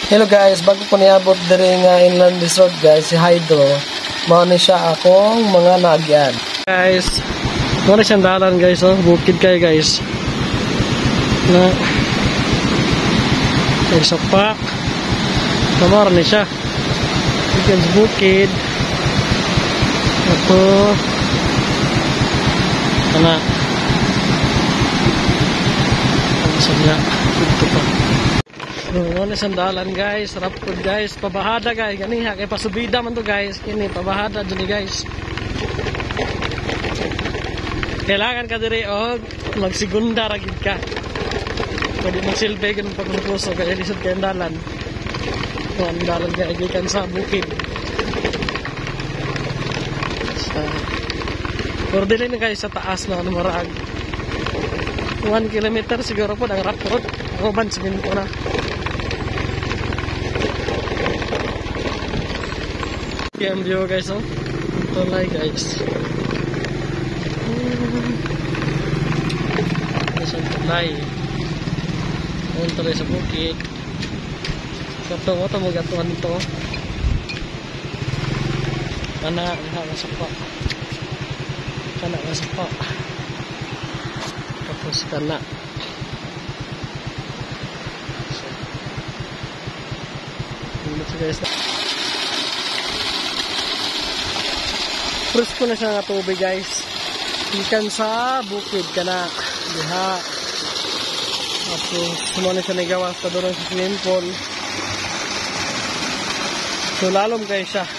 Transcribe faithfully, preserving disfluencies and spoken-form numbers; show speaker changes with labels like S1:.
S1: Hello guys, bago ko niabot diri nga inland resort guys, si Hydro. Mao ni siya akong mga nagyan. Guys, mao na siyang dalan guys, oh, bukid kay guys. Na ay sapak. Kamar ni siya. Ikan sa bukid. Ato kana ang sabya dito pa. Ano na sandalan guys, sarap po guys, pabahada guys, ganiha kay pasubida man to guys, kini pabahada dili guys. Kailangan ka diri og magsigunda ra gid ka. Pwede magsilbi kun paglukuso kay lisod kay dalan. Kuan dalan kay gikan sa bukid. Sa Pero dili na guys sa taas na ano maraag. one kilometer siguro po ang rock road. Roban sa minto na. Yung view guys, oh. Tulay guys. Isang tulay. Ang tulay sa bukid. Kato mo ito, magatuan ito. Kana nga sapa. Kana nga sapa. Tapos kana. Ito guys. Presko na siya nga tubig guys. Ikan sa bukid kana diha. Tapos sumana siya nagawa sa doon sa swimming pool. So lalom guys siya.